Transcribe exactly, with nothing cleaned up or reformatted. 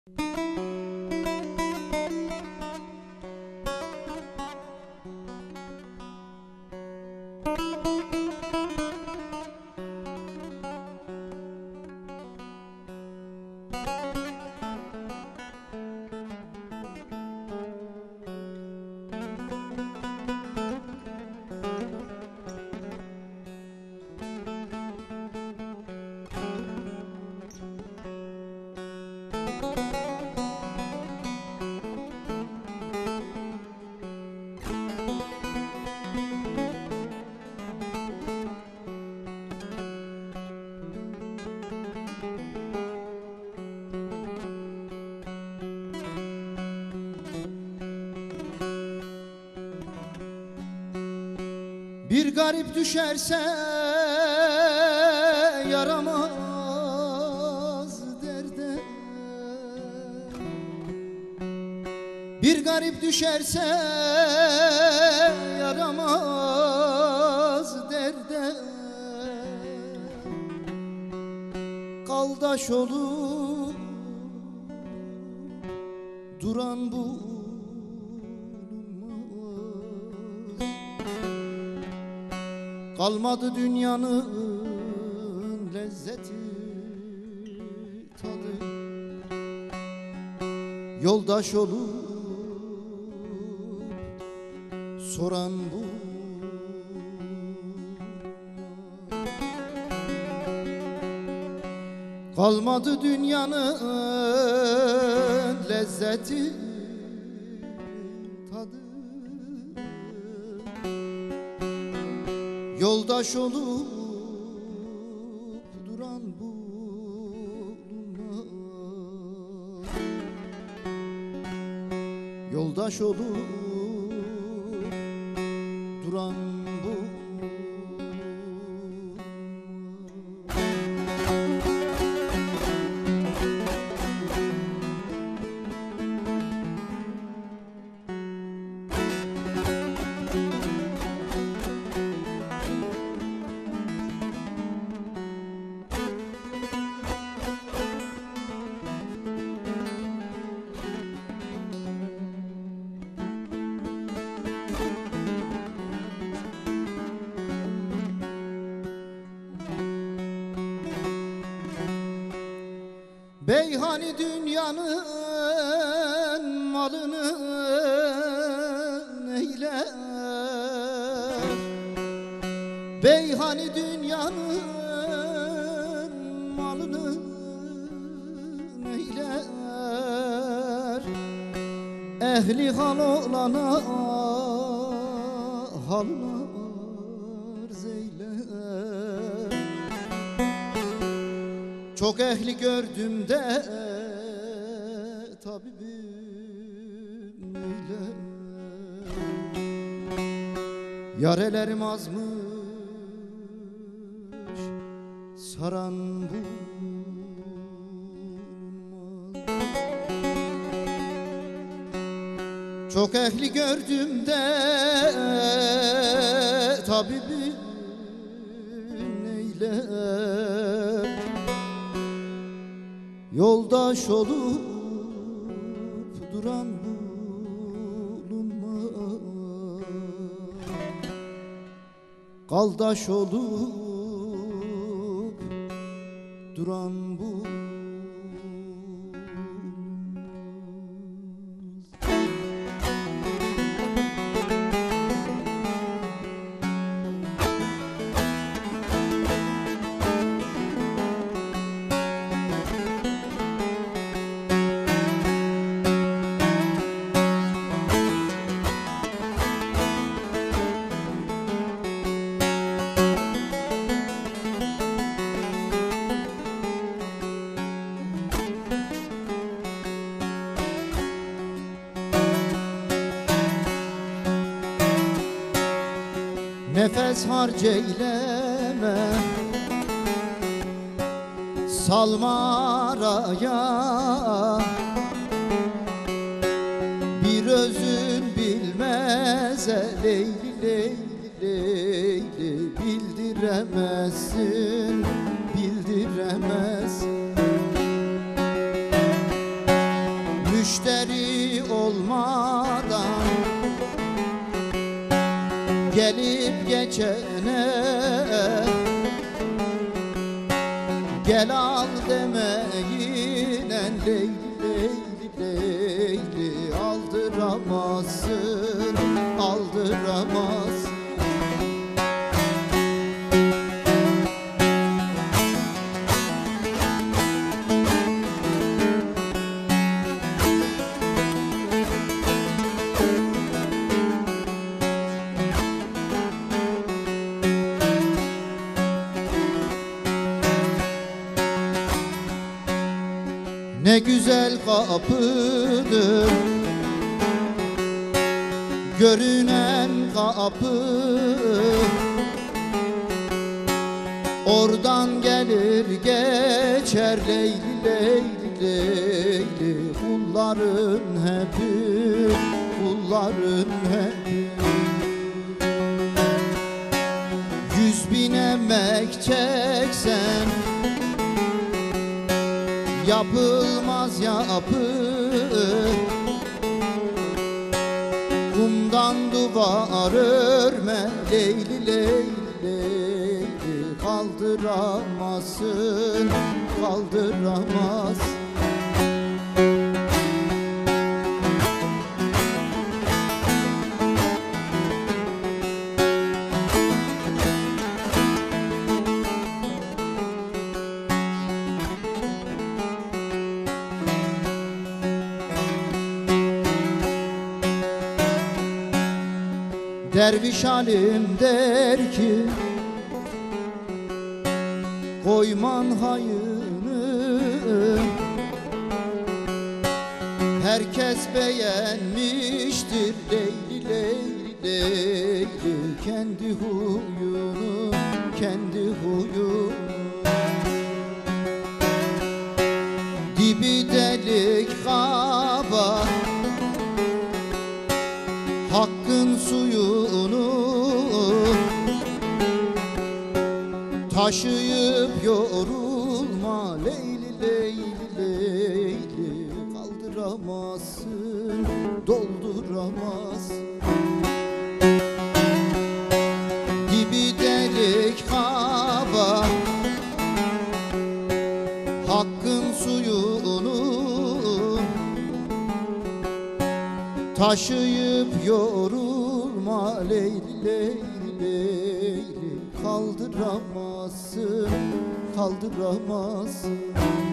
Bir garip düşerse yaramaz derde, bir garip düşerse yaramaz derde, kaldaş olup duran bu kalmadı dünyanın lezzeti tadı, yoldaş olup soran bu. Kalmadı dünyanın lezzeti tadı, yoldaş olup duran bulunmaz, yoldaş olup duran bu. Beyhani dünyanın malını neyler, beyhani dünyanın malını neyler, ehli hal olana halına arz eyler. Çok ehli gördüm de tabibim neyle, yarelerim azmış saran bu. Çok ehli gördüm de tabibim neyle, yoldaş olup duran bulunmaz, kaldaş olup duran bu. Nefes harceyleme, salma araya, bir özün bilmez leyli leyli leyli, bildiremezsin, bildiremezsin. Müşteri olmadan gelip geçene gel al demeyle Leyli Leyli Leyli aldıramazsın, aldıramazsın. Ne güzel kapıdır görünen kapı, oradan gelir geçer Leyli Leyli Leyli. Kulların hepi, kulların hepi. Yüz bin emek çeksen yapılmaz yapı, kumdan duvar örme Leyli Leyli Leyli. Kaldıramazsın, kaldıramazsın. Derviş alim der ki koyman hayını, herkes beğenmiştir Leyli Leyli Leyli. Kendi huyunu, kendi huyunu. Dibi delik kaba hakkın suyunu taşıyıp yorulma Leyli Leyli Leyli. Kaldıramazsın, dolduramazsın. Dibi delik kaba hakkın suyunu taşıyıp yorulma Leyli Leyli Leyli. Kaldıramazsın, kaldıramazsın.